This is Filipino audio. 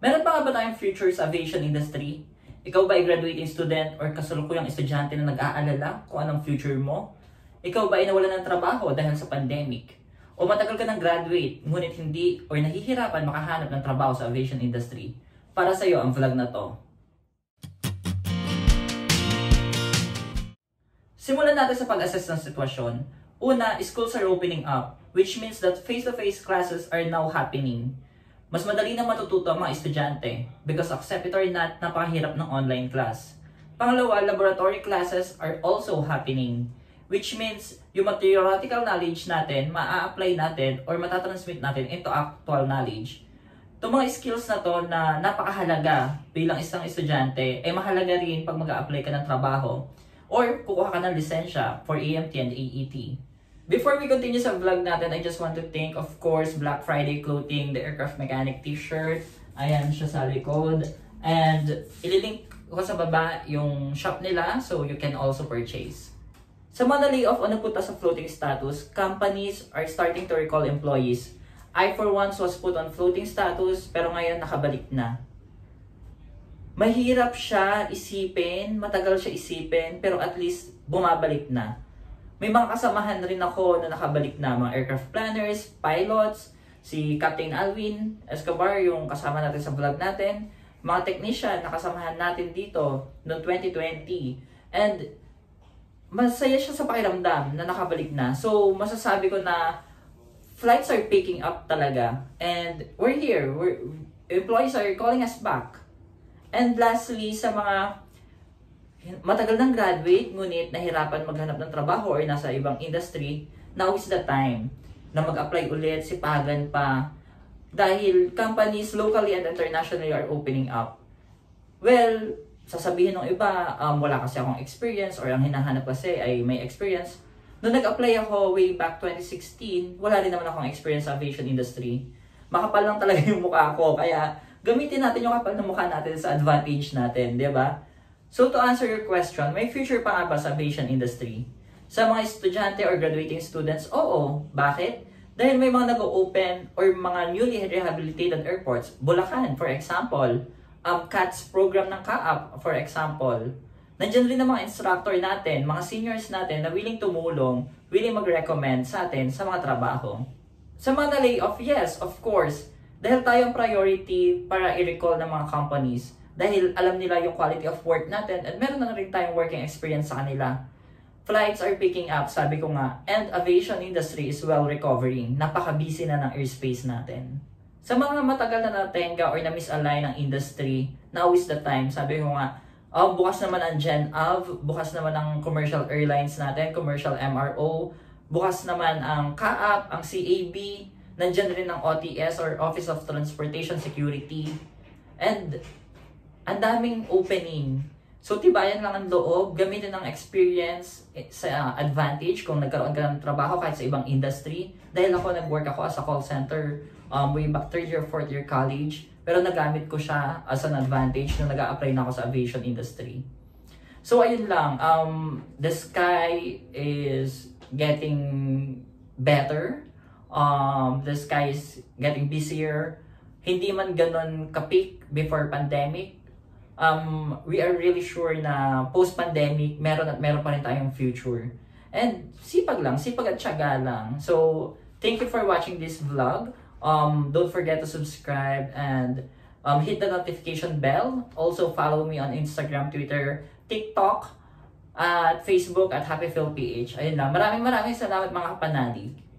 Meron pa nga ba tayong future sa aviation industry? Ikaw ba ay graduating student or kasalukuyang estudyante na nag-aalala kung anong future mo? Ikaw ba ay nawalan ng trabaho dahil sa pandemic? O matagal ka ng graduate, ngunit hindi or nahihirapan makahanap ng trabaho sa aviation industry? Para sa iyo ang vlog na to. Simulan natin sa pag-assess ng sitwasyon. Una, schools are opening up, which means that face-to-face classes are now happening. Mas madali na matututo ang mga estudyante because accept it or not, napakahirap ng online class. Pangalawa, laboratory classes are also happening, which means yung theoretical knowledge natin, maa-apply natin or matatransmit natin into actual knowledge. Itong mga skills na to na napakahalaga bilang isang estudyante, ay mahalaga rin pag mag-a-apply ka ng trabaho or kukuha ka ng lisensya for AMT and AET. Before we continue sa vlog natin, I just want to thank, of course, Black Friday Clothing, the Aircraft Mechanic t-shirt. Ayan siya sa likod. And ililink ko sa baba yung shop nila so you can also purchase. Sa mga na-layoff o nagpunta sa floating status, companies are starting to recall employees. I for once was put on floating status pero ngayon nakabalik na. Mahirap siya isipin, matagal siya isipin, pero at least bumabalik na. May mga kasamahan rin ako na nakabalik na, mga aircraft planners, pilots, si Captain Alvin Escobar, yung kasama natin sa vlog natin, mga technician na kasamahan natin dito noong 2020. And masaya siya sa pakiramdam na nakabalik na. So masasabi ko na flights are picking up talaga. And we're here. Employees are calling us back. And lastly, sa mga matagal ng graduate, ngunit nahirapan maghanap ng trabaho or nasa ibang industry, now is the time na mag-apply ulit, sipagan pa. Dahil companies locally and internationally are opening up. Well, sasabihin ng iba, wala kasi akong experience or ang hinahanap kasi ay may experience. Noong nag-apply ako way back 2016, wala rin naman akong experience sa aviation industry. Makapal lang talaga yung mukha ko, kaya gamitin natin yung kapal ng mukha natin sa advantage natin, di ba? So to answer your question, may future pa nga ba sa aviation industry? Sa mga estudyante or graduating students, oo. Bakit? Dahil may mga nag-open or mga newly rehabilitated airports. Bulacan, for example. CATS program ng CAAP, for example. Nandiyan rin ang mga instructor natin, mga seniors natin na willing tumulong, willing mag-recommend sa atin sa mga trabaho. Sa mga na-layoff, yes, of course. Dahil tayo ang priority para i-recall ng mga companies. Dahil alam nila yung quality of work natin at meron na rin tayong working experience sa kanila. Flights are picking up, sabi ko nga, and aviation industry is well recovering. Napaka-busy na ng airspace natin. Sa mga matagal na natenga or na-misalign ng industry, now is the time, sabi ko nga, bukas naman ang GenAv, bukas naman ang commercial airlines natin, commercial MRO, bukas naman ang CAAP, ang CAB, nandyan rin ang OTS or Office of Transportation Security, and ang daming opening. So, tibayan lang ang loob, gamitin ang experience sa advantage kung nagkaroon ka ng trabaho kahit sa ibang industry. Dahil ako, nag-work ako as a call center way back 3rd year, 4th year college. Pero nagamit ko siya as an advantage nung nag-a-apply na ako sa aviation industry. So, ayun lang. The sky is getting better. The sky is getting busier. Hindi man ganun ka-peak before pandemic. We are really sure na post-pandemic, meron pa rin tayong future. And sipag lang, sipag at tiyaga lang. So, thank you for watching this vlog. Don't forget to subscribe and hit the notification bell. Also, follow me on Instagram, Twitter, TikTok, at Facebook at HappyPhilPH. Ayun lang. Maraming salamat mga kapanalig.